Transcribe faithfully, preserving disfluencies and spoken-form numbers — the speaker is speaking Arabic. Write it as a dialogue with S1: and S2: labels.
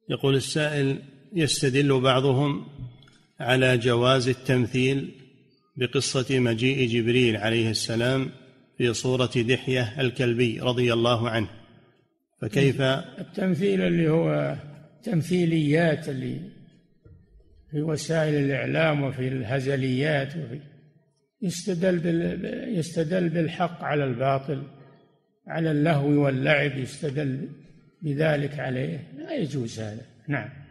S1: يقول السائل: يستدل بعضهم على جواز التمثيل بقصة مجيء جبريل عليه السلام في صورة دحية الكلبي رضي الله عنه، فكيف؟
S2: التمثيل اللي هو تمثيليات اللي في وسائل الإعلام وفي الهزليات، وفي يستدل يستدل بالحق على الباطل، على اللهو واللعب يستدل بذلك عليه، لا يجوز هذا. نعم.